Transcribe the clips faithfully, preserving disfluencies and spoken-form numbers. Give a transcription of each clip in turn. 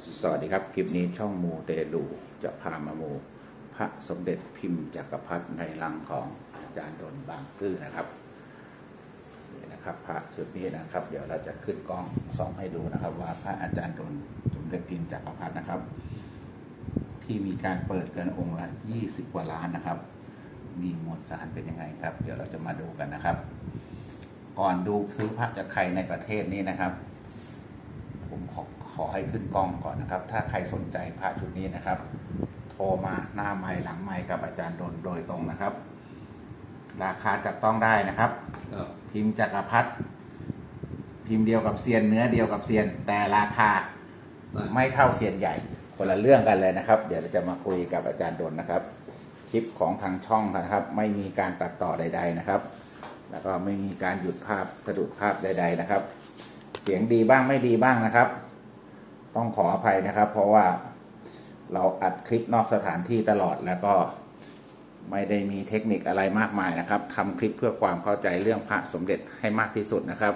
สวัสดีครับคลิปนี้ช่องมูเตลูจะพามามูพระสมเด็จพิมพ์จักรพรรดิในลังของอาจารย์ดลบางซื่อนะครับนี่นะครับพระชุดนี้นะครับ เดี๋ยวเราจะขึ้นกล้องส่องให้ดูนะครับ ว่าพระอาจารย์ดลสมเด็จพิมพ์จักรพรรดินะครับ ที่มีการเปิดกันองค์ละยี่สิบกว่าล้านนะครับ มีมวลสารเป็นยังไงครับ เดี๋ยวเราจะมาดูกันนะครับ ก่อนดูซื้อพระจากใครในประเทศนี้นะครับ ผมขอขอให้ขึ้นกล้องก่อนนะครับถ้าใครสนใจพระชุดนี้นะครับโทรมาหน้าไมค์หลังไมค์กับอาจารย์ดลโดยตรงนะครับราคาจับต้องได้นะครับพิมพ์จักรพรรดิพิมพ์เดียวกับเซียนเนื้อเดียวกับเซียนแต่ราคาไม่เท่าเซียนใหญ่คนละเรื่องกันเลยนะครับเดี๋ยวเราจะมาคุยกับอาจารย์ดลนะครับคลิปของทางช่องนะครับไม่มีการตัดต่อใดๆนะครับแล้วก็ไม่มีการหยุดภาพสะดุดภาพใดๆนะครับเสียงดีบ้างไม่ดีบ้างนะครับต้องขออภัยนะครับเพราะว่าเราอัดคลิปนอกสถานที่ตลอดแล้วก็ไม่ได้มีเทคนิคอะไรมากมายนะครับทำคลิปเพื่อความเข้าใจเรื่องพระสมเด็จให้มากที่สุดนะครับ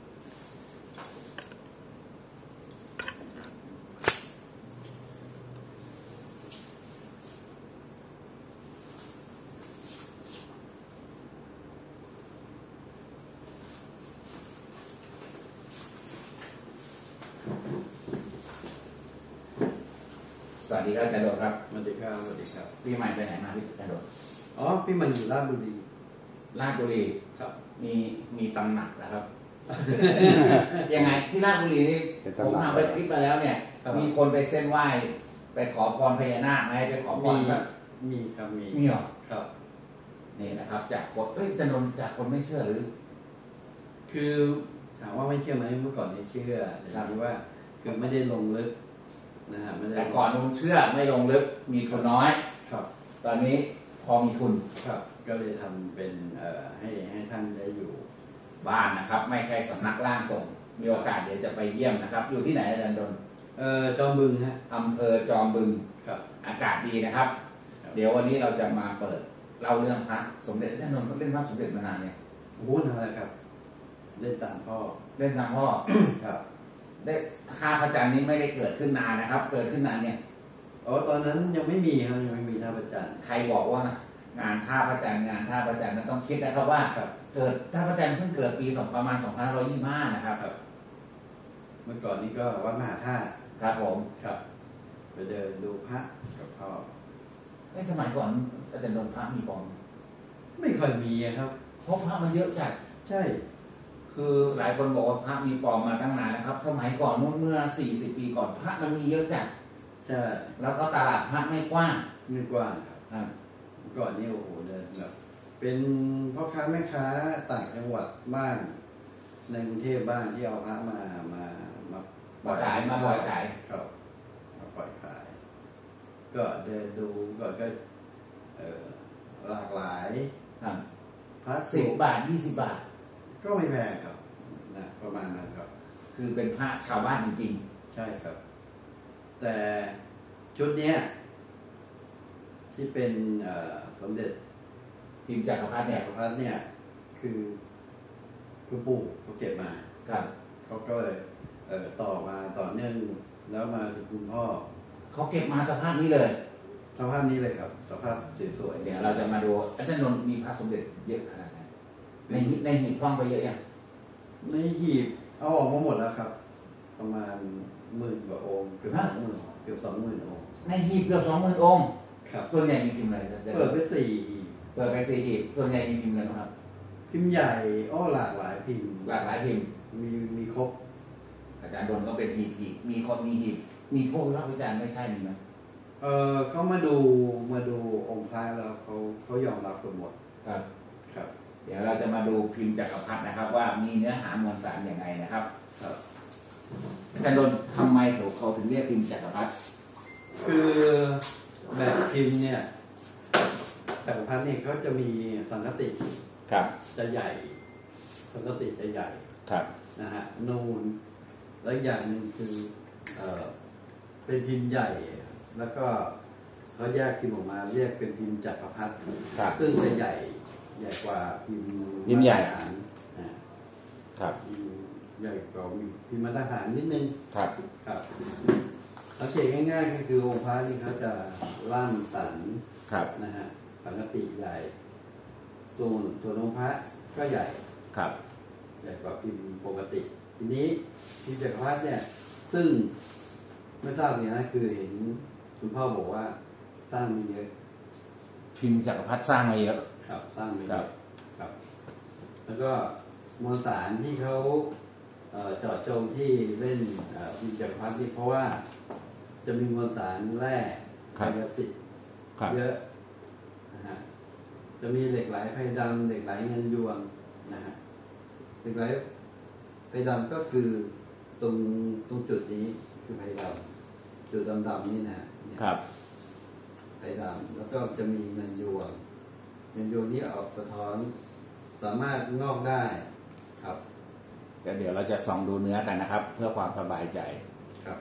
สวัสดีครับอาจารย์ดลครับสวัสดีครับสวัสดีครับพี่ใหม่ไปไหนมาพี่อาจารย์ดลอ๋อพี่มันอยู่ราชบุรีราชบุรีครับมีมีตำหนักนะครับ ยังไงที่ราชบุรีนี่ผมทำไปคลิปมาแล้วเนี่ยมีคนไปเส้นไหว้ไปขอพรพญานาคไหมไปขอพรแบบมีครับมีมีหรอครับนี่นะครับจากคนเอ้ยอาจารย์ดลจากคนไม่เชื่อหรือคือถามว่าไม่เชื่อไหมเมื่อก่อนนี่เชื่อแต่ทีนี้ว่าคือไม่ได้ลงลึกนะฮะแต่ก่อนผมเชื่อไม่ลงลึกมีทุนน้อยครับตอนนี้พอมีทุนครับก็เลยทำเป็นเอ่อให้ให้ท่านได้อยู่บ้านนะครับไม่ใช่สำนักร่างทรงมีโอกาสเดี๋ยวจะไปเยี่ยมนะครับอยู่ที่ไหนอาจารย์ดลเอ่อจอมบึงฮะอำเภอจอมบึงครับอากาศดีนะครับเดี๋ยววันนี้เราจะมาเปิดเล่าเรื่องพระสมเด็จอาจารย์ดลเล่นพระสมเด็จมานานเนี่ยโอ้นานแล้วครับเล่นตามพ่อเล่นตามพ่อครับได้ท่าพระจันทร์นี้ไม่ได้เกิดขึ้นนานนะครับเกิดขึ้นนานเนี่ยอ๋อตอนนั้นยังไม่มีครับยังไม่มีท่าพระจันทร์ใครบอกว่างานท่าพระจันทร์งานท่าพระจันทร์นั้นต้องคิดนะครับว่าเกิดท่าพระจันทร์เพิ่งเกิดปีสองประมาณสองพันห้าร้อยยี่สิบห้านะครับเมื่อก่อนนี้ก็วัดมหาธาตุครับผมครับไปเดินดูพระกับพ่อในสมัยก่อนอาจารย์ดลพระมีปลอมไม่ค่อยมีครับเพราะพระมันเยอะจัดใช่คือหลายคนบอกว่าพระมีปลอมมาตั้งนานนะครับสมัยก่อนนู้นเมื่อสี่สิบปีก่อนพระมันมีเยอะจัดใช่แล้วก็ตลาดพระไม่กว้างไม่กว้างครับก่อนนี้โอ้โหเดินแบบเป็นพ่อค้าแม่ค้าต่างจังหวัดบ้างในกรุงเทพบ้างที่เอาพระมามามาปล่อยขายมาปล่อยขายก็มาปล่อยขายก็เดินดูก่อนก็หลากหลายพระสิบบาทยี่สิบบาทก็ไม่แพงครับนะประมาณนั้นครับคือเป็นพระชาวบ้านจริงๆใช่ครับแต่ชุดเนี้ยที่เป็นสมเด็จพิมพ์จักรพรรดิเนี่ยจักรพรรดิเนี่ยคือคุณปู่เขาเก็บมาครับเขาก็เลยเอ่อต่อมาต่อเนื่องแล้วมาถึงคุณพ่อเขาเก็บมาสภาพนี้เลยสภาพนี้เลยครับสภาพสวยๆเดี๋ยวเราจะมาดูอาจารย์นนท์มีพระสมเด็จเยอะขนาดไหนในในหีบคล้องไปเยอะยังในหีบเอาออกมาหมดแล้วครับประมาณหมื่นกว่าองค์เกือบสองหมื่นเกือบสองหมื่นองค์ในหีบเกือบสองหมื่นองค์ครับส่วนใหญ่มีพิมพ์อะไรเปิดไปสี่หีบเปิดไปสี่หีบส่วนใหญ่มีพิมพ์อะไรครับพิมพ์ใหญ่อ้อหลากหลายพิมพ์หลากหลายพิมพ์มีมีครบอาจารย์ดลก็เป็นหีบหีบมีคนมีหีบมีพวกรับอาจารย์ไม่ใช่มีไหมเออเขามาดูมาดูองค์พระแล้วเขาเขายอมรับกันหมดครับครับเดี๋ยวเราจะมาดูพิมพ์จักรพรรดินะครับว่ามีเนื้อหามวลสารอย่างไรนะครับครับอาจารย์ดลทำไมเขาถึงเรียกพิมพ์จักรพรรดิคือแบบพิมพ์เนี่ยจักรพรรดิเนี่ยเขาจะมีสังคติครับจะใหญ่สังคติจะใหญ่ครับนะฮะนูนและอย่างหนึ่งคือเอ่อเป็นพิมพ์ใหญ่แล้วก็เขาแยกพิมพ์ออกมาเรียกเป็นพิมพ์จักรพรรดิซึ่งจะใหญ่ใหญ่กว่าพิมพ์พิมพ์ใหญ่ครับใหญ่กว่าพิมพ์มาตรฐานนิดนึงครับครับ คราวง่ายๆก็คือองค์พระนี่เขาจะร่างสรรค์ครับนะฮะสังกติใหญ่ส่วนส่วนองค์พระก็ใหญ่ครับใหญ่กว่าพิมพ์ปกติ ทีนี้พิมพ์จักรพรรดิเนี่ยซึ่งไม่ทราบเนี่ยนะคือเห็นคุณพ่อบอกว่าสร้างมาเยอะพิมพ์จักรพรรดิสร้างมาเยอะครับสร้างมาเยครัอะบครับ แล้วก็มวลสารที่เขาเอ่อเจาะจงที่เล่นเอ่อพิมพ์จักรพรรดินี่เพราะว่าจะมีมวลสารแร่ไคลสิตครับเยอะนะฮะจะมีเหล็กไหลไพดำเหล็กไหลเงินยวงนะฮะเหล็กไหลไพดำก็คือตรงตรงจุดนี้คือไพดำจุดดำๆนี่นะเนี่ยครับไพดำแล้วก็จะมีเงินยวงเงินยวงนี้ออกสะท้อนสามารถงอกได้ครับเดี๋ยวเราจะส่องดูเนื้อกันนะครับ เพื่อความสบายใจครับ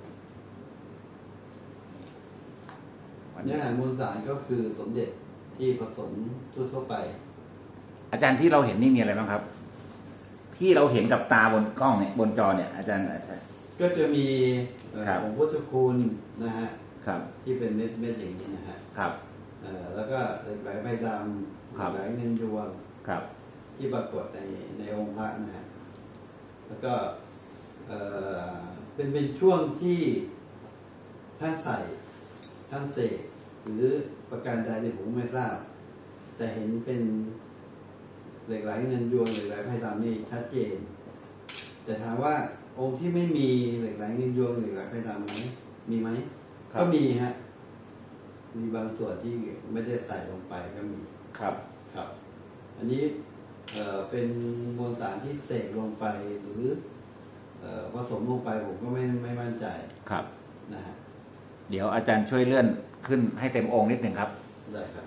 วันเนื้นี้อหามวลสารก็คือสมเด็จที่ผสมทั่วๆไปอาจารย์ที่เราเห็นนี่มีอะไรบ้างครับ ที่เราเห็นกับตาบนกล้องเนี่ยบนจอเนี่ยอาจารย์อาจารย์ก็จะมีเอ่อครับของพุทธคุณนะฮะครับที่เป็นเม็ดเม็ดๆอย่างนี้นะฮะครับเอ่อแล้วก็เหล็กไหลไพดำเหครัล็บกไหลเงินยวงครับที่ปรากฏในในองค์พระนะฮะแล้วก็เอ่อเป็นเป็นช่วงที่ท่านใส่ท่านเสกหรือประการใดเนี่ยผมไม่ทราบ แต่เห็นเป็นเหล็กไหลเงินยวงเหล็กไหลไพดำนี่ชัดเจน แต่ถามว่าองค์ที่ไม่มีเหล็กไหลเงินยวงเหล็กไหลไพดำไหมมีไหมครับก็มีฮะมีบางส่วนที่ไม่ได้ใส่ลงไปก็มีครับครับ อันนี้เอ่อเป็นมวลสารที่เสกลงไปหรือเอ่อผสมลงไปผมก็ไม่ไม่มั่นใจครับนะฮะเดี๋ยวอาจารย์ช่วยเลื่อนขึ้นให้เต็มองค์นิดหนึ่งครับได้ครับ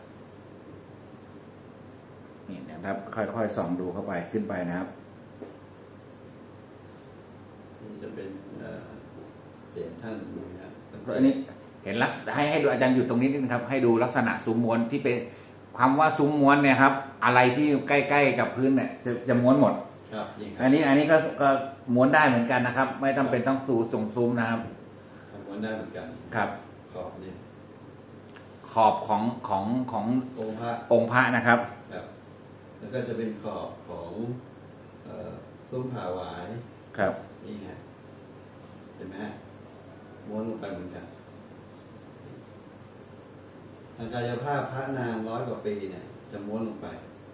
นี่นะครับ ค่อยๆส่องดูเข้าไปขึ้นไปนะครับนี่จะเป็นเอ่อเสียงท่านนะครับอันนี้เห็นลักษณะให้ให้ดูอาจารย์อยู่ตรงนี้นิดนึงครับ ให้ดูลักษณะซุ้มม้วนที่เป็นคำว่าซุ้มม้วนเนี่ยครับ อะไรที่ใกล้ๆกับพื้นเนี่ยจะจะม้วนหมดครับนี่ครัอันนี้อันนี้ก็ก็ม้วนได้เหมือนกันนะครับ ไม่จำเป็นต้องสูส่งซุ้มนะครับทำม้วนได้เหมือนกันครับขอบนี่ขอบของของขององค์พระองค์พระนะครับครับ แล้วก็จะเป็นขอบของเอ่อซุ้มผ่าหวายครับนี่ฮะเห็นไหมฮะม้วนลงไปเหมือนกันทางกายภาพพระนานร้อยกว่าปีเนี่ยจะม้วนลงไป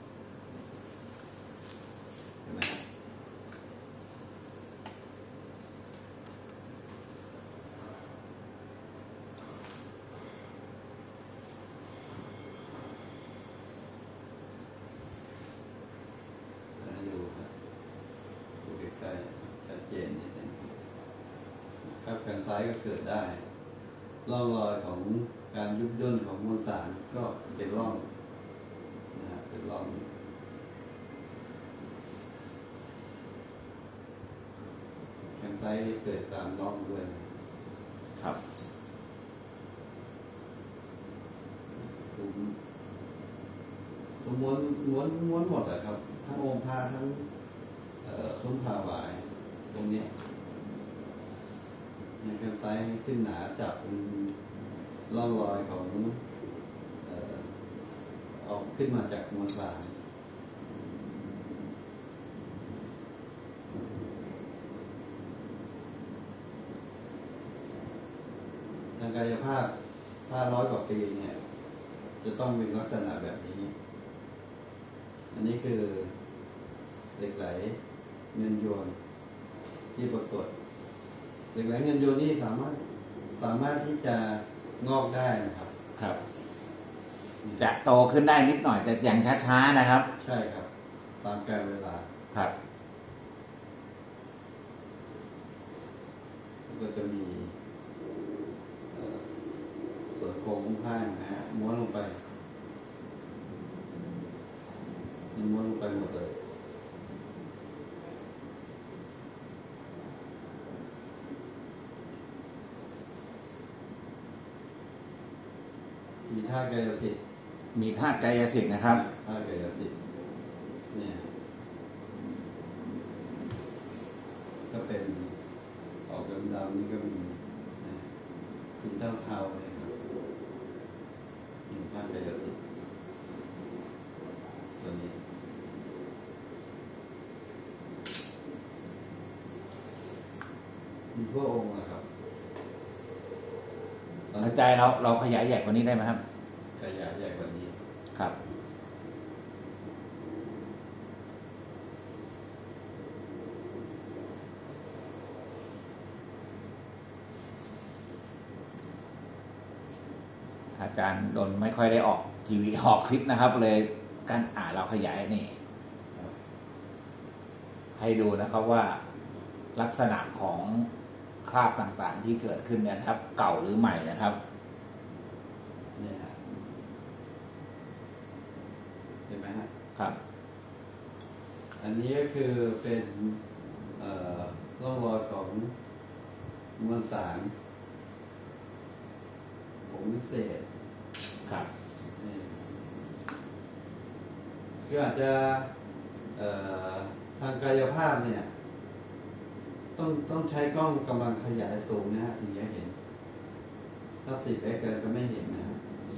เห็นไหมฮะดูครับดูใกล้ๆชัดเจนนิดนึงครับทางซ้ายก็เกิดได้ ร่องรอยของการยุบย่นของมวลสารก็เป็นร่องนะฮะเป็นร่องทางซ้ายเกิดตามร่องด้วยครับซุ้มซุ้มม้วนม้วนม้วนหมดอะครับ ทั้งองค์พระทั้งเอ่อซุ้มผ่าหวายตรงเนี้ยในข้างซ้ายให้ขึ้นหนาจับเป็นร่องรอยของเอ่อออกขึ้นมาจากมวลสารทางกายภาพถ้าร้อยกว่าปีเนี่ยจะต้องเป็นลักษณะแบบนี้ อันนี้คือเหล็กไหลเงินยวงที่ปรากฏเหล็กไหลเงินยวงนี่สามารถสามารถที่จะงอกได้นะครับครับ จะโตขึ้นได้นิดหน่อยแต่อย่างช้าๆนะครับใช่ครับ ตามกาลเวลาครับก็จะมีเอ่อส่วนโครงผ้านะฮะม้วนลงไปมันม้วนลงไปหมดเลยมีท่ากายสิทธิ์มีธาตุกายสิทธิ์นะครับท่ากายสิทธิ์เนี่ยก็เป็นออกดำๆนี่ก็มีนะเทาๆเลยครับหินก้อนกายสิทธิ์ตัวนี้มีพระองค์นะครับอาจารย์เราเราขยายใหญ่กว่านี้ได้ไหมครับขยายใหญ่กว่านี้ครับอาจารย์ดนไม่ค่อยได้ออกทีวีออกคลิปนะครับเลยการอ่านเราขยายนี่ให้ดูนะครับว่าลักษณะของคราบต่างๆที่เกิดขึ้นเนี่ยครับเก่าหรือใหม่นะครับเนี่ยฮะเห็นไหมฮะครับอันนี้ก็คือเป็นร่องรอยของมวลสารผงวิเศษครับก็อาจจะทางกายภาพเนี่ยต้องต้องใช้กล้องกำลังขยายสูงนะฮะถึงจะเห็นถ้าสิบเอ็กซ์ก็ไม่เห็นนะ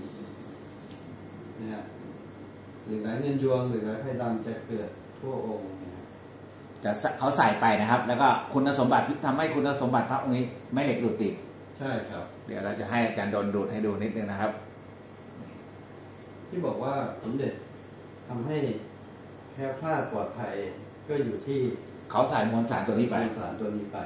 นะฮะหรือไหลเงินยวงหรือไหลไฟดำจะเกิดทั่วองค์นะจะเขาใส่ไปนะครับแล้วก็คุณสมบัติทำให้คุณสมบัติพระองค์นี้ไม่เหล็กดูดติดใช่ครับเดี๋ยวเราจะให้อาจารย์ดนดูดให้ดูนิดนึงนะครับที่บอกว่าสมเด็จทำให้แคล้วคลาดปลอดภัยก็อยู่ที่เขาใส่มวลสารตัวนี้ไปมวลสารตัวนี้ไป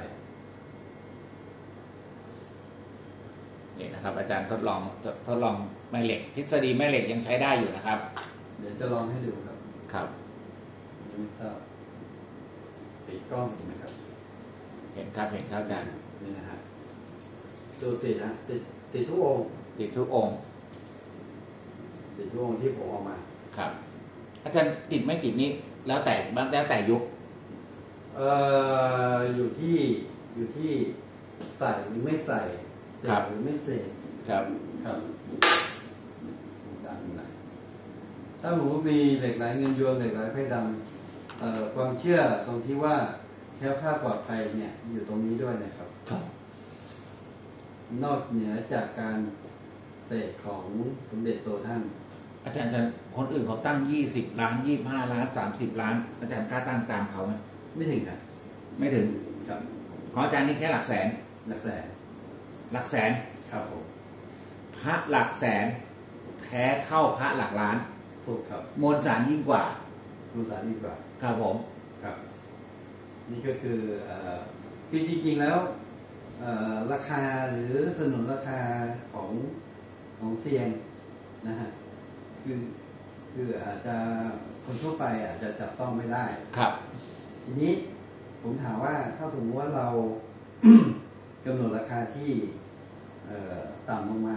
นี่นะครับ อาจารย์ทดลองทดลองแม่เหล็กทฤษฎีแม่เหล็กยังใช้ได้อยู่นะครับเดี๋ยวจะลองให้ดูครับครับยังไม่ทราบติดกล้องเห็นไหมครับเห็นครับเห็นครับอาจารย์นี่นะฮะดูติดนะติดติดทุกองค์ติดทุกองค์ติดทุกองค์ที่ผมออกมาครับอาจารย์ติดไม่ติดนี้แล้วแต่บางแล้วแต่ยุคเอ่ออยู่ที่อยู่ที่ใส่หรือไม่ใส่เสกหรือไม่เสกครับครับดังไหนถ้าหมูมีเหล็กไหลเงินยวงเหล็กไหลไพ่ดำเอ่อความเชื่อตรงที่ว่าแคล้วคลาดปลอดภัยเนี่ยอยู่ตรงนี้ด้วยนะครับครับนอกเหนือจากการเสกของสมเด็จโตท่านอาจารย์อาจารย์คนอื่นเขาตั้งยี่สิบล้านยี่สิบห้าล้านสามสิบล้านอาจารย์กล้าตั้งตามเขาไหมไม่ถึงครับไม่ถึงครับของอาจารย์นี่แค่หลักแสนหลักแสนหลักแสนครับผมพระหลักแสนแท้เท่าพระหลักล้านถูกครับมวลสารยิ่งกว่ามวลสารยิ่งกว่าครับผมครับนี่ก็คือคือจริงๆแล้วราคาหรือสนุนราคาของของเซียนนะฮะคือคืออาจจะคนทั่วไปอาจจะจับต้องไม่ได้ครับทีนี้ผมถามว่าถ้าสมมติว่าเรา กำหนดราคาที่ต่ำลงมา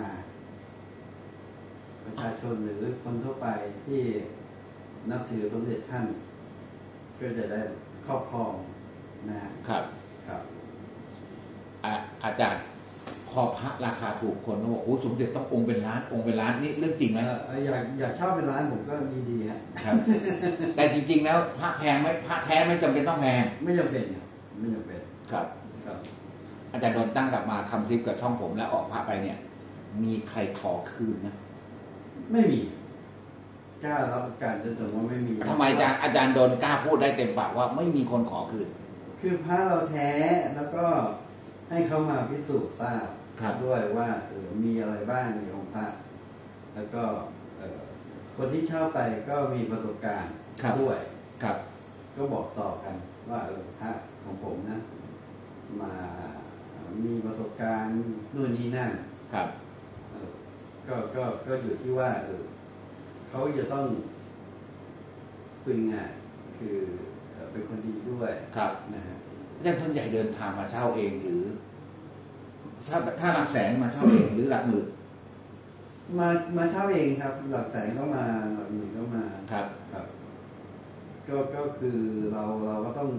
ประชาชนหรือคนทั่วไปที่นับถือสมเด็จท่านก็จะได้ครอบครองนะครับครับอาอาจารย์พอพระราคาถูกคนก็บอกโอ้สมเด็จต้ององค์เป็นล้านองค์เป็นล้านนี่เรื่องจริงไหมอยากอยากเช่าเป็นล้านผมก็ดีๆฮะครับแต่จริงๆแล้วพระแพงไหมพระแท้ไม่จำเป็นต้องแพงไม่จำเป็นครับไม่จำเป็นครับครับอาจารย์โดนตั้งกลับมาทำคลิปกับช่องผมแล้วออกพระไปเนี่ยมีใครขอคืนนะไม่มีกล้ารับประกันจนถึงว่าไม่มีทำไมอาจารย์อาจารย์โดนกล้าพูดได้เต็มปากว่าไม่มีคนขอคืนคือพระเราแท้แล้วก็ให้เขามาพิสูจน์ทราบด้วยว่าเออมีอะไรบ้างในองค์พระแล้วก็คนที่เช่าไปก็มีประสบการณ์ด้วยครับก็บอกต่อกันว่าเออพระของผมนะมามีประสบการณ์นู่นนี่นั่นครับก็ก็ก็อยู่ที่ว่าเออเขาจะต้องคุยงานคือเป็นคนดีด้วยครับนะฮะอาจารย์ส่วนใหญ่เดินทางมาเช่าเองหรือถ้าถ้าหลักแสนมาเช่าเองหรือหลักหมื่นมามาเช่าเองครับหลักแสนก็มาหลักหมื่นก็มาครับครับก็ก็คือเราเราก็ต้อง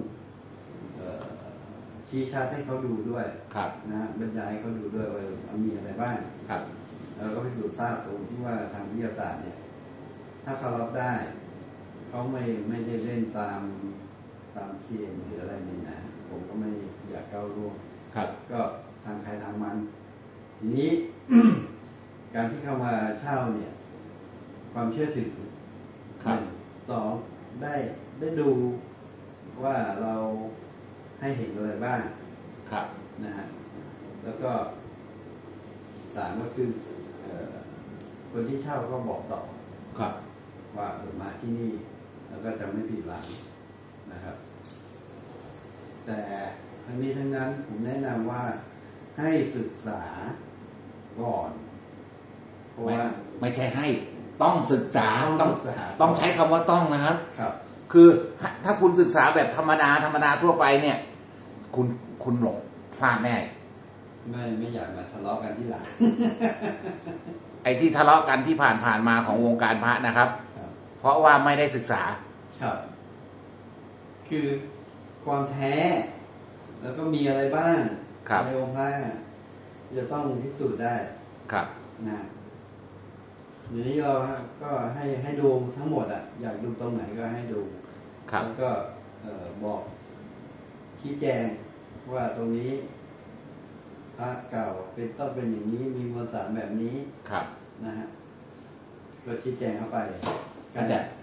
ชี้ชัดให้เขาดูด้วยครับนะบรรยายให้เขาดูด้วยว่ามีอะไรบ้างครับแล้วก็พิสูจน์ทราบตรงที่ว่าทางวิทยาศาสตร์เนี่ยถ้าเขารับได้เขาไม่ไม่ได้เล่นตามตามเคียนหรืออะไรนี่นะผมก็ไม่อยากก้าวร่วงครับก็ทางใครทางมันทีนี้การที่เข้ามาเช่าเนี่ย ความเชื่อถือหนึ่งสองได้ได้ดูว่าเราให้เห็นอะไรบ้างครับนะฮะแล้วก็สามก็คือคนที่เช่าก็บอกต่อครับว่าเออมาที่นี่แล้วก็จะไม่ผิดหวังนะครับ แต่ทั้งนี้ทั้งนั้นผมแนะนำว่าให้ศึกษาก่อนเพราะว่าไม่ใช่ให้ต้องศึกษาต้องต้องใช้คำว่าต้องนะครับครับคือถ้าคุณศึกษาแบบธรรมดาธรรมดาทั่วไปเนี่ย คุณคุณหลงพลาดแน่ไม่ไม่อยากมาทะเลาะกันที่หลังไอ้ที่ทะเลาะกันที่ผ่านผ่านมาของวงการพระนะครับเพราะว่าไม่ได้ศึกษาครับ คือความแท้แล้วก็มีอะไรบ้างในองค์พระจะต้องพิสูจน์ได้ครับนะอย่างนี้เราก็ให้ให้ดูทั้งหมดอ่ะอยากดูตรงไหนก็ให้ดูแล้วก็บอกชี้แจงว่าตรงนี้พระเก่าเป็นต้องเป็นอย่างนี้มีมวลสารแบบนี้ครับนะฮะก็ชี้แจงเข้าไปอาจารย์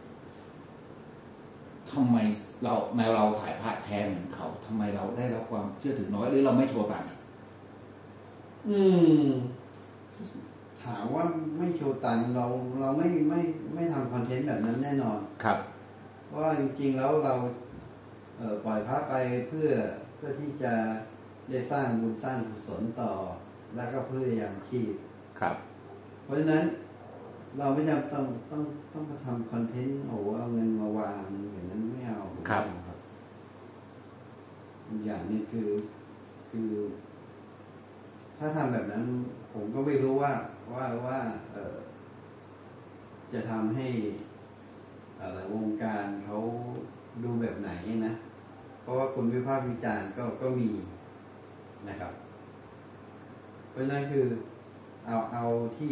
ทำไมเราในเราถ่ายพระแท้เหมือนเขาทำไมเราได้รับความเชื่อถือน้อยหรือเราไม่โชว์ตังอืมถามว่าไม่โชว์ตังเราเราไม่ไม่ไม่ทำคอนเทนต์แบบนั้นแน่นอนครับเพราะว่าจริงๆแล้วเราเอ่อปล่อยพระไปเพื่อเพื่อที่จะได้สร้างบุญสร้างกุศลต่อแล้วก็เพื่อยังชีพครับเพราะฉะนั้นเราไม่จำต้องต้องต้องมาทำคอนเทนต์โอ้เอาเงินมาวางอย่างนั้นไม่เอาครับอย่างนี้คือคือ ถ้าทำแบบนั้นผมก็ไม่รู้ว่าว่าว่าเออจะทำให้อะไรวงการเขาดูแบบไหนนะเพราะว่าคนวิพากษ์วิจารณ์ก็ก็มีนะครับเพราะนั้นคือเอาเอาที่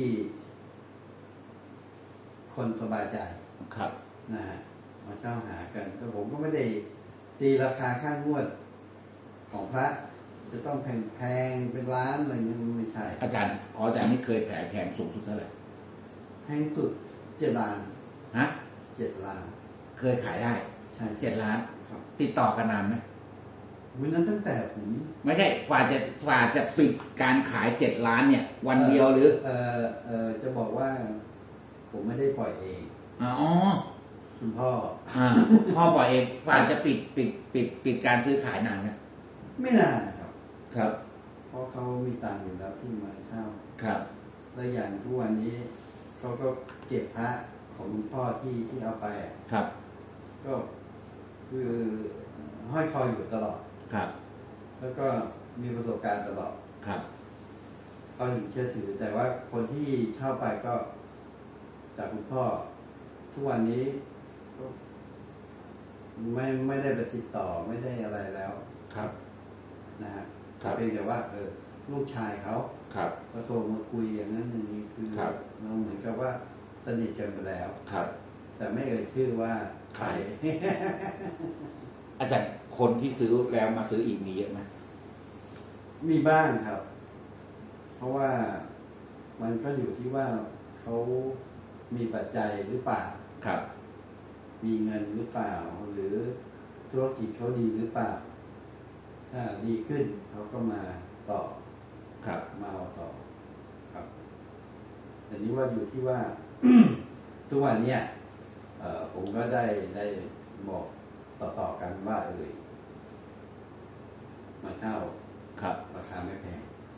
คนสบายใจครับนะฮะมาเช่าหากันแต่ผมก็ไม่ได้ตีราคาค่างวดของพระจะต้องแพงแพงเป็นล้านอะไรเงี้ยไม่ใช่อาจารย์อ๋ออาจารย์นี่เคยแผลแพงสูงสุดเท่าไหร่แพงสุดเจ็ดล้านฮะเจ็ดล้านเคยขายได้ใช่เจ็ดล้านครับติดต่อกันนานไหมวันนั้นตั้งแต่ผมไม่ใช่กว่าจะกว่าจะปิดการขายเจ็ดล้านเนี่ย วันเดียวหรือเออเออจะบอกว่าผมไม่ได้ปล่อยเองอ๋อคุณพ่ออ่าพ่อปล่อยเองกว่าจะปิดปิดปิดปิดการซื้อขายนานไหมไม่นานนะครับครับเพราะเขามีตังค์อยู่แล้วที่มาเช่าครับและอย่างทุกวันนี้เขาก็เก็บพระของคุณพ่อที่ที่เอาไปครับก็คือห้อยคออยู่ตลอดครับแล้วก็มีประสบการณ์ตลอดครับเขาถึงเชื่อถือแต่ว่าคนที่เช่าไปก็จากคุณพ่อทุกวันนี้ก็ไม่ไม่ได้ไปติดต่อไม่ได้อะไรแล้วครับนะฮะเพียงแต่ว่าเออลูกชายเขาครับก็โทรมาคุยอย่างนั้นอย่างนี้คือเราเหมือนกับว่าสนิทกันไปแล้วครับแต่ไม่เอ่ยชื่อว่าใครอาจารย์คนที่ซื้อแล้วมาซื้ออีกมีเยอะไหมมีบ้างครับเพราะว่ามันก็อยู่ที่ว่าเขามีปัจจัยหรือเปล่าครับมีเงินหรือเปล่าหรือธุรกิจเขาดีหรือเปล่าถ้าดีขึ้นเขาก็มาต่อครับมาเอาต่อครับแต่นี้ว่าอยู่ที่ว่า ทุกวันเนี้ยผมก็ได้ได้บอกต่อๆกันว่าเอ่ยมาเช่าครับราคาไม่แพง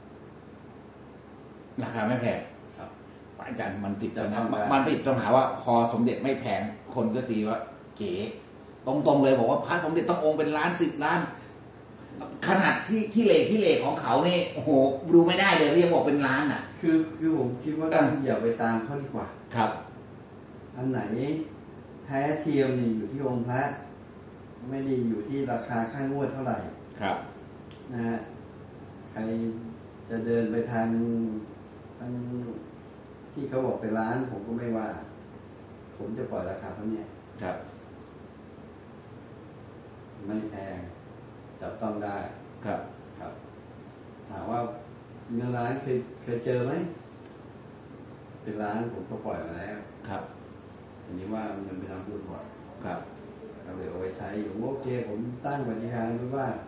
ราคาไม่แพงครับอาจารย์มันติดตรงนั้นมันติดตรงหาว่าคอสมเด็จไม่แพงคนก็ตีว่าเก๋ตรงๆเลยบอกว่าพระสมเด็จต้ององค์เป็นล้านสิบล้านขนาดที่ที่เลที่เลของเขาเนี่ยโอ้โหดูไม่ได้เลยเรียกบอกเป็นล้านอ่ะคือคือผมคิดว่าอย่าไปตามเขาดีกว่าครับอันไหนแท้เทียมนี่อยู่ที่องค์พระไม่ได้อยู่ที่ราคาค่างวดเท่าไหร่ครับนะฮะใครจะเดินไปทางทางที่เขาบอกเป็นล้านผมก็ไม่ว่าผมจะปล่อยราคาเท่านี้ครับไม่แพงจับต้องได้ครับครับถามว่าเงินล้านเคยเคยเจอไหมเป็นล้านผมก็ปล่อยมาแล้วครับอันนี้ว่ามันไปทำบุญหมดครับเราเลยเอาไว้ใช้อยู่โอเคผมตั้งปฏิฐานไว้ว่า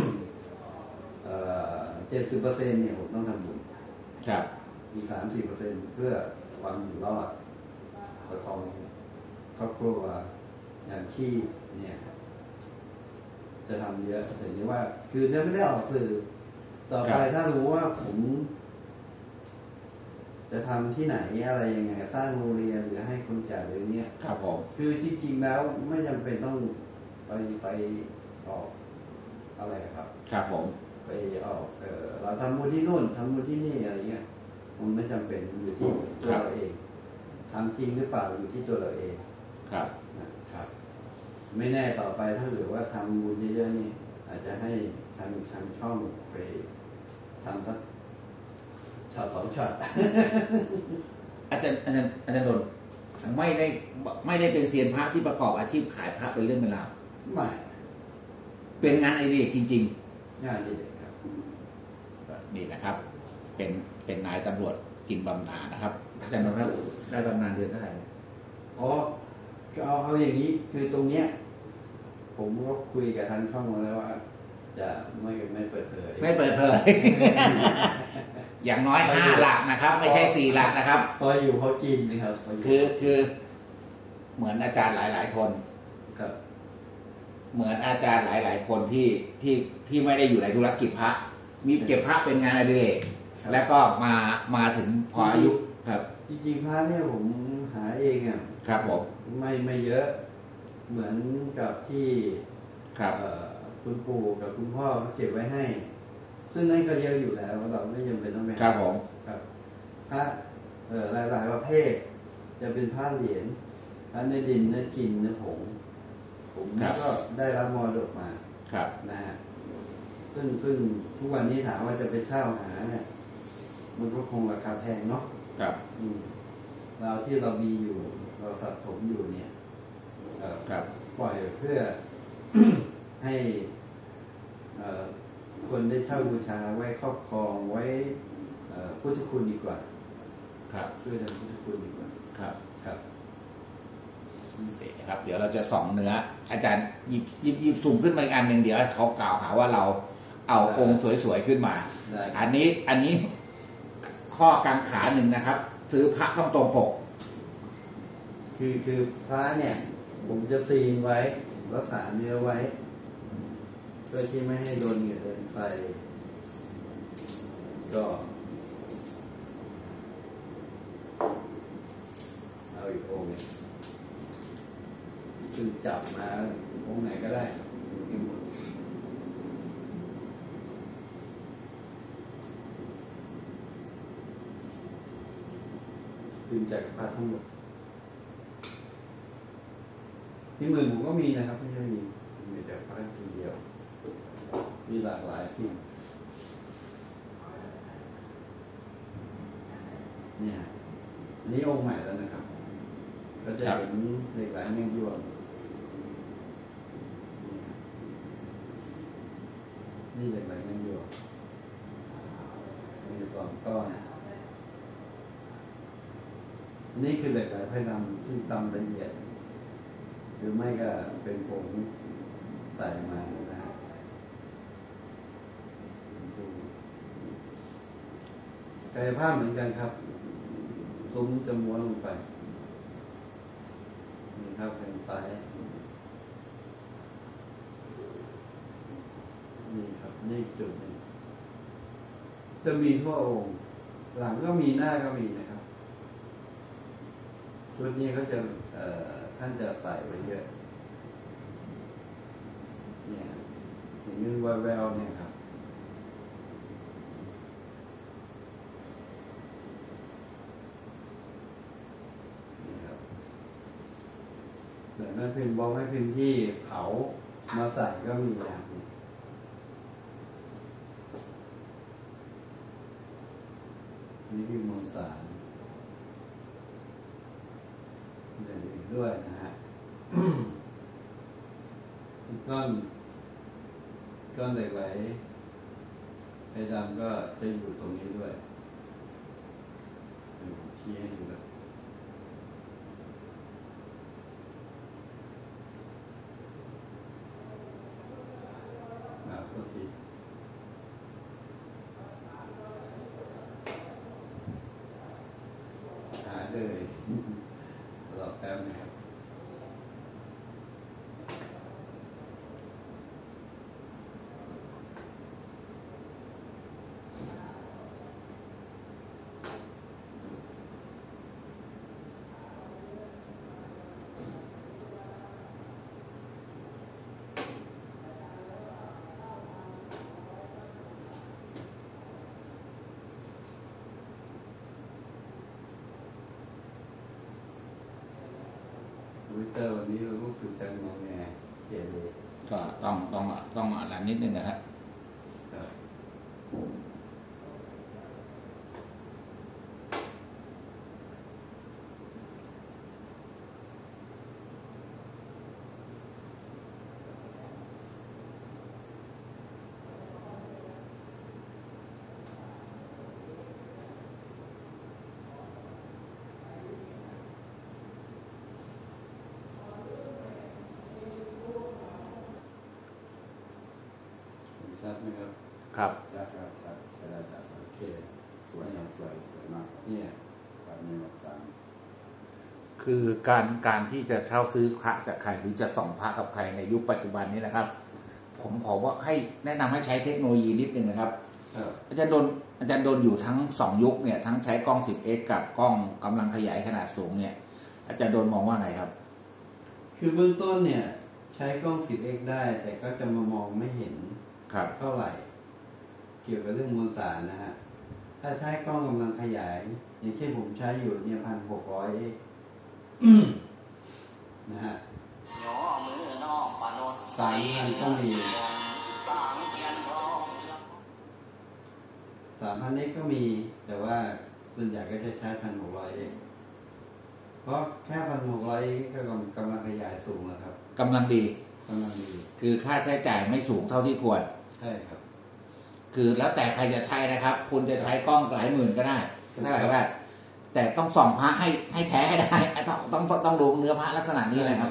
เจ็ดสิบเปอร์เซ็นต์เนี่ยผมต้องทำบุญครับอีกสามสี่เปอร์เซ็นต์เพื่อความอยู่รอดประคองครอบครัวอย่างที่เนี่ยจะทำเยอะแต่นี้ว่าคือเนี่ยไม่ได้ออกสื่อต่อไปถ้ารู้ว่าผมจะทำที่ไหนอะไรยังไงสร้างโรงเรียนหรือให้คนแก่หรือเนี้ยครับผมคือจริงๆแล้วไม่จำเป็นต้องไปไปออกอะไรครับครับผมไปออกเออเราทำมูลที่นู่นทำมูลที่นี่อะไรเงี้ยมันไม่จำเป็นอยู่ที่ตัวเราเองทำจริงหรือเปล่าอยู่ที่ตัวเราเองครับนะครับไม่แน่ต่อไปถ้าเกิดว่าทำมูลเยอะๆนี่อาจจะให้ทางทางช่องไปทำสักช็อตสองช็อตอาจารย์อาจารย์อาจารย์นนท์ไม่ได้ไม่ได้เป็นเซียนพระที่ประกอบอาชีพขายพระเป็นเรื่องเป็นราวไม่เป็นงานไอเดียจริงๆงานไอเดียครับนี่นะครับเป็นเป็นนายตำรวจกินบำนาญนะครับอาจารย์นนท์ครับได้บำนาญเดือนเท่าไหร่อ๋อเอาเอาอย่างนี้คือตรงเนี้ยผมก็คุยกับทางช่องมาแล้วว่าจะไม่ไม่เปิดเผยไม่เปิดเผยอย่างน้อยห้าหลักนะครับไม่ใช่สี่หลักนะครับพออยู่พอกินนะครับคือคือเหมือนอาจารย์หลายๆคนครับเหมือนอาจารย์หลายๆคนที่ที่ที่ไม่ได้อยู่ในธุรกิจพระมีเก็บพระเป็นงานอดิเรกแล้วก็มามาถึงพออายุครับจริงๆพระเนี่ยผมหาเองอ่ะครับผมไม่ไม่เยอะเหมือนกับที่ครับคุณปู่กับคุณพ่อเขาเก็บไว้ให้ซึ่งนั่นก็เยอะอยู่แล้วเราไม่จำเป็นต้องไปครับผมครับพระหลายหลายประเภทจะเป็นพระเหรียญพระเนื้อดินเนื้อกินเนื้อผงผมก็ได้รับมรดกมาครับนะฮะซึ่งซึ่งทุกวันนี้ถามว่าจะไปเช่าหาเนี่ยมันก็คงราคาแพงเนาะครับเราที่เรามีอยู่เราสะสมอยู่เนี่ยปล่อยเพื่อ ให้คนได้เช่าบูชาไว้ครอบครองไว้พุทธคุณดีกว่าครับเพื่อทำพุทธคุณดีกว่าครับครับครับเดี๋ยวเราจะส่องเนื้ออาจารย์หยิบหยิบหยิบสูงขึ้นมาอีกอันหนึ่งเดี๋ยวเขากล่าวหาว่าเราเอาองค์สวยๆขึ้นมาอันนี้อันนี้ข้อกังขาหนึ่งนะครับซื้อพระต้องตรงปกคือคือพระเนี่ยผมจะซีนไว้รักษาเนื้อไว้เพื่อที่ไม่ให้โดนเหงื่อเดินไปก็เอาอีกองค์คือจับมาองค์ไหนก็ได้คือจากพระทั้งหมดที่มือผมก็มีนะครับไม่ใช่มีมีแต่พระพิมพ์เดียวมีหลากหลายพิมพ์เนี่ยอันนี้องค์ใหม่แล้วนะครับก็จะเห็นเหล็กไหลแมงยวงนี่เหล็กไหลแมงยวงมีสองก้อนนี่คือเหล็กไหลไพ่ดำที่ตำละเอียดหรือไม่ก็เป็นผงใส่มานะฮะกายภาพเหมือนกันครับซุ้มจะม้วนลงไปนี่ครับแผ่นซ้ายนี่ครับนี่จุดหนึ่งจะมีทั่วองค์หลังก็มีหน้าก็มีนะครับชุดนี้เขาจะท่านจะใส่ไว้เยอะเนี่ยอย่างนี้แววๆเนี่ยครับนี่ครับเดี๋ยวนั้นพิมพ์บอกให้พิมพ์ที่เผามาใส่ก็มีอย่างนี้นี่พิมพ์มวลสารอย่างอื่นด้วยนะฮะ ก้อนก้อนเหล็กไหลไอ้ดำก็จะอยู่ตรงนี้ด้วยชี้ให้ดูแล้วอ่าโทษทีหายเลยรอแป๊บนึงครับวิเตอร์วันนี้เรารู้สึกจะงงแงเจเลยก็ต้องต้องต้องอะไรนิดนึงนะครับชัดไหมครับครับชัดครับชัดใช้ได้ชัดโอเคสวยนะสวยสวยมากเนี่ยแบบนี้มาสามคือการการที่จะเช่าซื้อพระจากใครหรือจะส่องพระกับใครในยุคปัจจุบันนี้นะครับ ผมขอว่าให้แนะนำให้ใช้เทคโนโลยีนิดนึงนะครับอาจารย์โดนอาจารย์โดนอยู่ทั้งสองยุคเนี่ยทั้งใช้กล้อง สิบเอ็กซ์ กับกล้องกำลังขยายขนาดสูงเนี่ยอาจารย์โดนมองว่าไงครับคือเบื้องต้นเนี่ยใช้กล้อง สิบเอ็กซ์ ได้แต่ก็จะมามองไม่เห็นเท่าไหร่เกี่ยวกับเรื่องมวลสารนะฮะถ้าใช้กล้องกำลังขยายอย่างเช่นผมใช้อยู่เนี่ยพันหกร้อยนะฮะสามพันก็มีสามพันเอ็กก็มีแต่ว่าส่วนใหญ่ก็จะใช้พันหกร้อยเองเพราะแค่พันหกร้อยก็กำลังขยายสูงแล้วครับกำลังดีกำลังดีคือค่าใช้จ่ายไม่สูงเท่าที่ควรใช่ครับคือแล้วแต่ใครจะใช้นะครับ คุณจะใช้กล้องหลายหมื่นก็ได้เท่าไหร่ก็ได้แต่ต้องส่องพระให้ให้แท้ให้ได้ต้องต้องต้องดูเนื้อพระลักษณะนี้นะครับ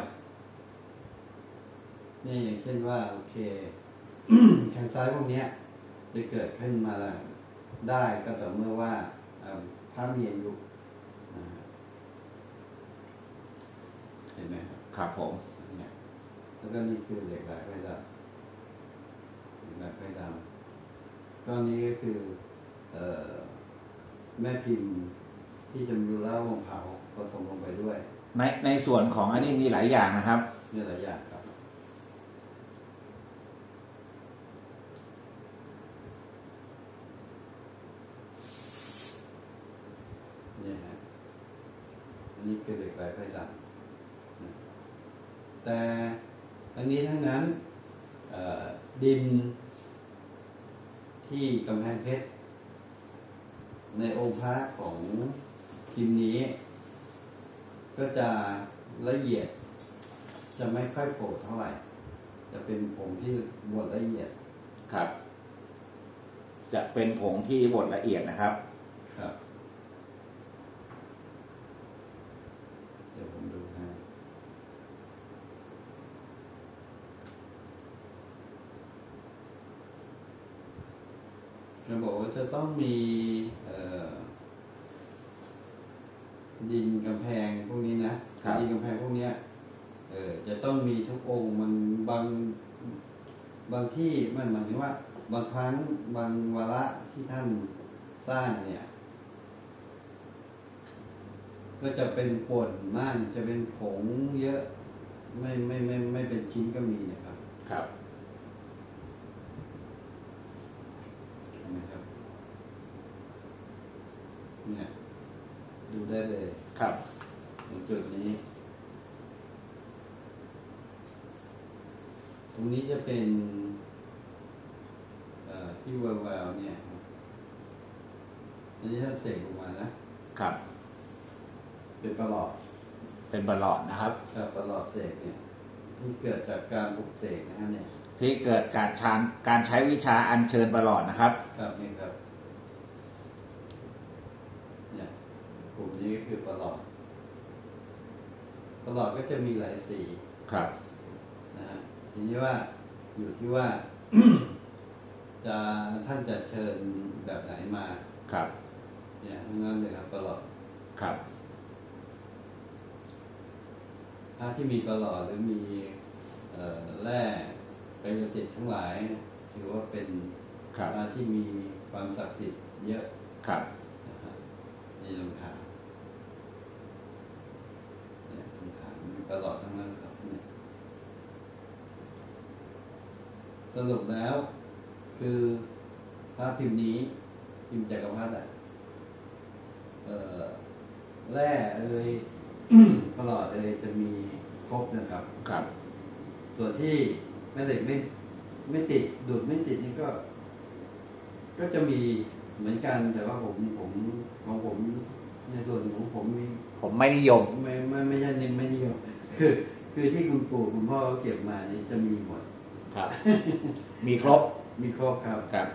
นี่อย่างเช่นว่าโอเคแขนซ้ายพวกนี้จะเกิดขึ้นมาได้ก็ต่อเมื่อว่าพระมีอายุเห็นไหมครับครับผมเนี่ยแล้วก็นี่คือเหล็กไหลไฟดำเหล็กไหลไฟดำก้อนนี้ก็คือแม่พิมพ์ที่จำรูแล้ววงเผาผสมลงไปด้วยในในส่วนของอันนี้มีหลายอย่างนะครับมีหลายอย่างครับนี่ฮะอันนี้คือเหล็กไหลไฟดำแต่ทั้งนี้ทั้งนั้นดินที่กำแพงเพชรในองค์พระของพิมพ์นี้ก็จะละเอียดจะไม่ค่อยโปร่งเท่าไหร่จะเป็นผงที่บดละเอียดครับจะเป็นผงที่บดละเอียดนะครับครับเดี๋ยวผมดูให้จะบอกว่าจะต้องมีดินกำแพงพวกนี้นะดินกำแพงพวกนี้เออจะต้องมีทุกองค์มันบางบางที่มันหมายถึงว่าบางครั้งบางวาระที่ท่านสร้างเนี่ยก็จะเป็นป่นมากจะเป็นผงเยอะไม่ไม่ไม่ไม่เป็นชิ้นก็มีนะครับครับนะครับเนี่ยดูได้เลยครับตรงจุดนี้ตรงนี้จะเป็นที่แววๆเนี่ยอันนี้ท่านเสกลงมานะครับเป็นประหลอดเป็นประหลอดนะครับครับประหลอดเสกเนี่ยที่เกิดจากการปลุกเสกนะฮะเนี่ยที่เกิดการชานการใช้วิชาอัญเชิญประหลอดนะครับครับนี่ครับเนี่ยกลุ่มนี้คือประหลอดประหลอดก็จะมีหลายสีครับนะฮะทีนี้ว่าอยู่ที่ว่า จะท่านจะเชิญแบบไหนมาครับเนี่ยทั้งนั้นเลยครับประหลอดครับถ้าที่มีประหลอดหรือมีแร่กายสิทธิ์ทั้งหลายถือว่าเป็นพระที่มีความศักดิ์สิทธิ์เยอะครับนี่ลงถามเนี่ยลงถามมีประหลอดทั้งนั้นครับเนี่ยสรุปแล้วคือพระพิมพ์นี้พิมพ์จักรพรรดิอ่ะแร่เอ่ย ประหลอดเอ่ยจะมีครบนะครับครับส่วนที่แม่เหล็กไม่ไม่ติดดูดไม่ติดนี่ก็ ก็จะมีเหมือนกันแต่ว่าผมผมของผมในส่วนของผมมีผมไม่นิยมไม่ไม่ไม่ใช่ไม่นิยมคือคือที่คุณปู่คุณพ่อเขาเก็บมานี่จะมีหมดครับ มีครบมีครบครับครับ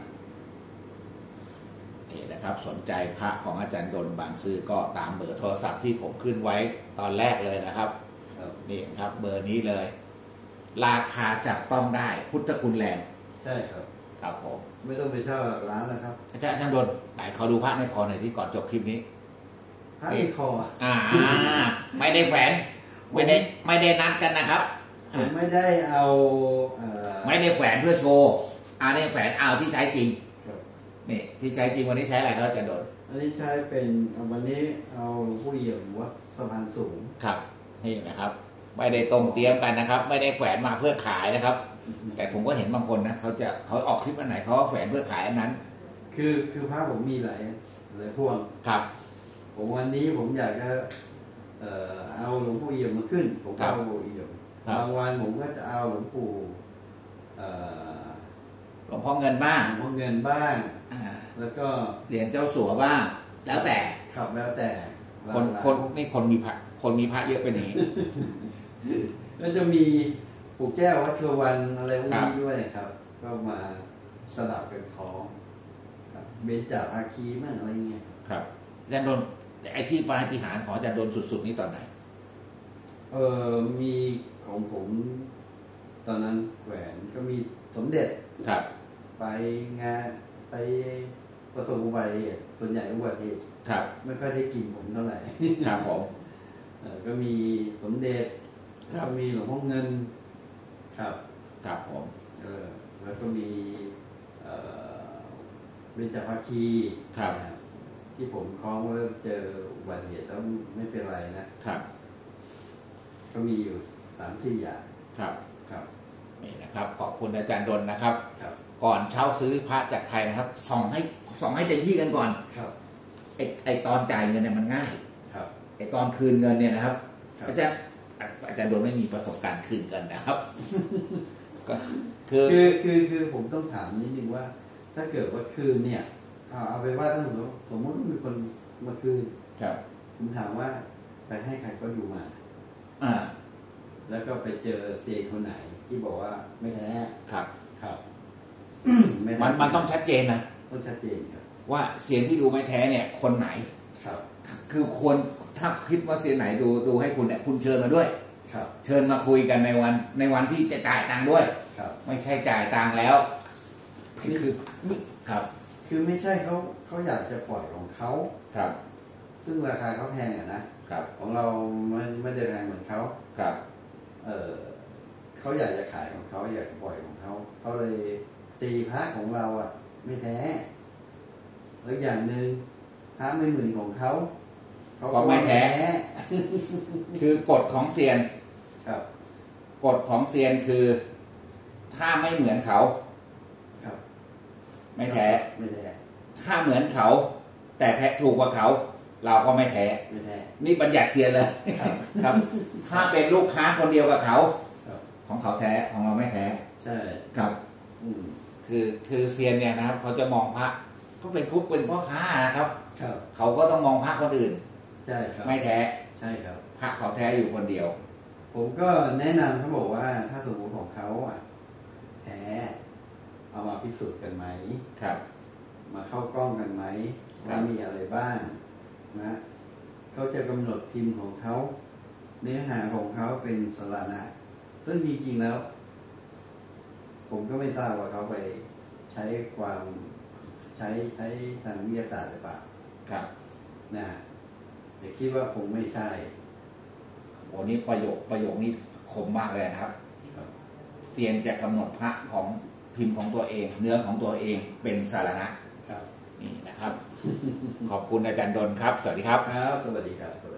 นี่นะครับสนใจพระของอาจารย์ดลบางซื่อก็ตามเบอร์โทรศัพท์ที่ผมขึ้นไว้ตอนแรกเลยนะครับนี่ครับเบอร์นี้เลยราคาจับต้องได้พุทธคุณแรงใช่ครับครับผมไม่ต้องไปเช่าร้านแล้วครับอาจารย์อาจารย์ดลไหนขอดูพระในคอหน่อยที่ก่อนจบคลิปนี้พระในคออ่าไม่ได้แฝงไม่ได้ไม่ได้นัดกันนะครับผมไม่ได้เอาไม่ได้แขวนเพื่อโชว์อันนี้แขวนเอาที่ใช้จริงนี่ที่ใช้จริงวันนี้ใช้อะไรครับอาจารย์ดลอันนี้ใช้เป็นวันนี้เอาหลวงปู่เอี่ยมวัดสะพานสูงครับนี่นะครับไม่ได้ตรงเตรียมกันนะครับไม่ได้แขวนมาเพื่อขายนะครับแต่ผมก็เห็นบางคนนะเขาจะเขาออกคลิปอันไหนเขาแขวนเพื่อขายอันนั้นคือคือพระผมมีหลายหลายพวงครับผมวันนี้ผมอยากจะเอ่อเอาหลวงปู่เอี่ยมมาขึ้นผมเอาหลวงปู่เอี่ยมบางวันผมก็จะเอาหลวงปู่หลวงพ่อเงินบ้างหลวงพ่อเงินบ้างแล้วก็เหรียญเจ้าสัวบ้างแล้วแต่ครับแล้วแต่คนคนนี่คนมีพระคนมีพระเยอะไปนี้ก็จะมีปู่แก้ววัดเทวันอะไรพวกนี้ด้วยครับ ก็มาสลับกันคล้องเบญจภาคีมั่งอะไรเงี้ยครับอาจารย์ดลไอ้ที่ปาฏิหาริย์ของอาจารย์ดลสุดๆนี้ตอนไหนเออมีของผมตอนนั้นแหวนก็มีสมเด็จครับไปงานไปประสบอุบัติเหตุส่วนใหญ่อุบัติเหตุครับไม่ค่อยได้กินผมเท่าไหร่ครับผมก็มีสมเด็จก็มีหลวงพ่อเงินครับครับผมเออแล้วก็มีเอ่อเบญจภาคีครับที่ผมคล้องเริ่มเจออุบัติเหตุแล้วไม่เป็นไรนะครับก็มีอยู่สามสี่อย่างครับครับนี่นะครับขอบคุณอาจารย์ดลนะครับครับก่อนเช่าซื้อพระจากใครนะครับส่องให้ส่องให้เต็มที่กันก่อนครับไอไอตอนจ่ายเงินเนี่ยมันง่ายครับไอตอนคืนเงินเนี่ยนะครับอาจารย์อาจารย์ดลไม่มีประสบการณ์คืนเงินนะครับก็คือคือคือคือผมต้องถามนิดนึงว่าถ้าเกิดว่าคืนเนี่ยเอาเอาไปว่าถ้าสมมติสมมติมีคนมาคืนครับผมถามว่าไปให้ใครก็ดูมาอ่าแล้วก็ไปเจอเซียนคนไหนที่บอกว่าไม่แท้ครับครับมันมันต้องชัดเจนนะต้องชัดเจนครับว่าเซียนที่ดูไม่แท้เนี่ยคนไหนครับคือควรถ้าคิดว่าเซียนไหนดูดูให้คุณเนี่ยคุณเชิญมาด้วยครับเชิญมาคุยกันในวันในวันที่จะจ่ายตังค์ด้วยครับไม่ใช่จ่ายตังค์แล้วคือครับคือไม่ใช่เขาเขาอยากจะปล่อยของเขาครับซึ่งราคาเขาแพงอ่ะนะครับของเราไม่ไม่ได้แพงเหมือนเขาครับเออเขาอยากจะขายของเขาอยากปล่อยของเขาเขาเลยตีพระของเราอ่ะไม่แท้แล้วอย่างหนึ่งพระไม่เหมือนของเขาเขาก็ไม่แท้คือกฎของเซียนครับกฎของเซียนคือถ้าไม่เหมือนเขาครับไม่แท้ไม่แท้ถ้าเหมือนเขาแต่แพ้ถูกกว่าเขาเราก็ไม่แท้ไม่แท้นี่บัญญัติเซียนเลยครับถ้าเป็นลูกค้าคนเดียวกับเขาของเขาแท้ของเราไม่แท้ใช่ครับคือคือเซียนเนี่ยนะครับเขาจะมองพระก็เป็นคุกเป็นพ่อค้านะครับเขาก็ต้องมองพระคนอื่นใช่ครับไม่แท้ใช่ครับพระเขาแท้อยู่คนเดียวผมก็แนะนำเขาบอกว่าถ้าสมมติของเขาอ่ะแท้ท้เอามาพิสูจน์กันไหมครับมาเข้ากล้องกันไหมว่ามีอะไรบ้างนะเขาจะกำหนดพิมพ์ของเขาเนื้อหาของเขาเป็นสรณะซึ่งจริงๆแล้ว ผมก็ไม่ทราบว่าเขาไปใช้ความใช้ใช้ทางวิทยาศาสตร์หรือเปล่าครับนะแต่คิดว่าคงไม่ใช่วันนี้ประโยคประโยคนี้คมมากเลยนะครับครับเซียนจะกำหนดพระของพิมพ์ของตัวเอง เนื้อของตัวเองเป็นสารณะครับนี่นะครับ ขอบคุณอาจารย์ดลครับ สวัสดีครับครับ สวัสดีครับ